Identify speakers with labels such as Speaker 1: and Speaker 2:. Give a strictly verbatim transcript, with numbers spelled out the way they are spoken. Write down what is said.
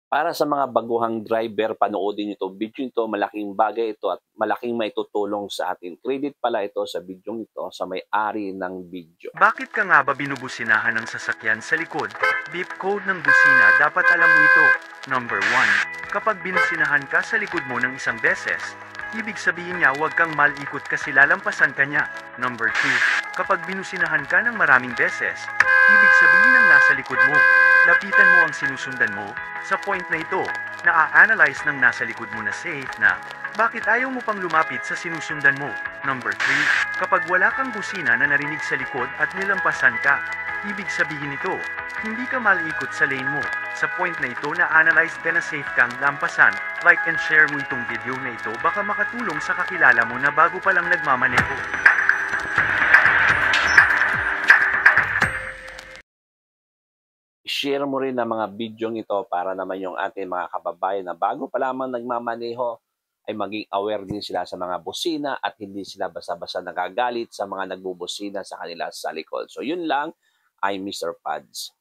Speaker 1: Para sa mga baguhang driver, panoodin ito, video ito, malaking bagay ito at malaking maitutulong sa atin. Credit pala ito sa video ito sa may-ari ng video.
Speaker 2: Bakit ka nga ba binubusinahan ng sasakyan sa likod? Beep code ng busina, dapat alam mo ito. Number one. Kapag binusinahan ka sa likod mo ng isang beses, ibig sabihin niya huwag kang malikot kasi lalampasan ka niya. Number two. Kapag binusinahan ka ng maraming beses, ibig sabihin ng nasa likod mo, lapitan mo ang sinusundan mo. Sa point na ito, na-analyze ng nasa likod mo na safe na, bakit ayaw mo pang lumapit sa sinusundan mo? Number three. Kapag wala kang busina na narinig sa likod at nilampasan ka, ibig sabihin ito, hindi ka malikot sa lane mo. Sa point na ito, na-analyze ka na safe kang lampasan. Like and share mo itong video na ito, baka makatulong sa kakilala mo na bago pa lang nagmamaneho.
Speaker 1: Share mo rin ang mga video ito para naman yung ating mga kababayan na bago pa lamang nagmamaneho ay maging aware din sila sa mga busina at hindi sila basta-basta nagagalit sa mga nagbubusina sa kanila sa likod. So yun lang, I'm Mister Pads.